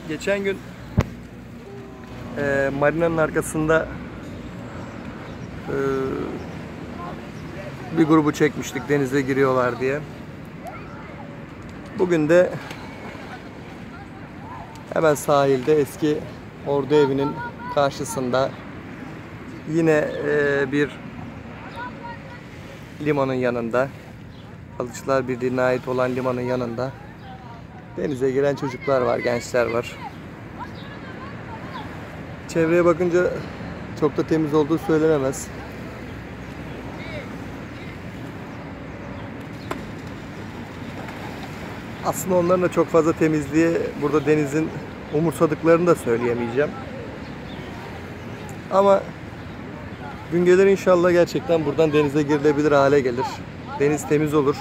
Geçen gün marinanın arkasında bir grubu çekmiştik denize giriyorlar diye. Bugün de hemen sahilde eski ordu evinin karşısında yine bir limanın yanında, Balıkçılar Birliği'ne ait olan limanın yanında denize giren çocuklar var, gençler var. Çevreye bakınca çok da temiz olduğu söylenemez. Aslında onların da çok fazla temizliği burada denizin umursadıklarını da söyleyemeyeceğim. Ama gün gelir inşallah gerçekten buradan denize girilebilir hale gelir. Deniz temiz olur.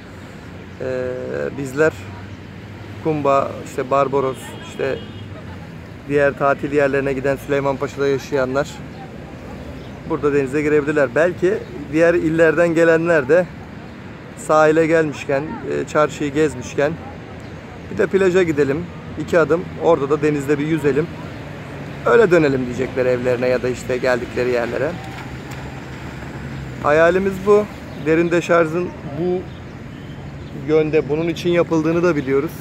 Bizler Kumba, işte Barbaros, işte diğer tatil yerlerine giden Süleymanpaşa'da yaşayanlar burada denize girebilirler. Belki diğer illerden gelenler de sahile gelmişken, çarşıyı gezmişken bir de plaja gidelim, 2 adım orada da denizde bir yüzelim, öyle dönelim diyecekler evlerine ya da işte geldikleri yerlere. Hayalimiz bu. Derin deşarjın bu yönde bunun için yapıldığını da biliyoruz.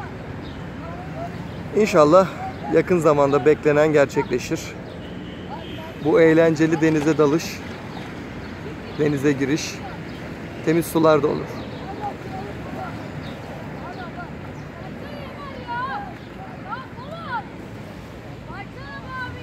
İnşallah yakın zamanda beklenen gerçekleşir. Bu eğlenceli denize dalış, denize giriş temiz sularda olur.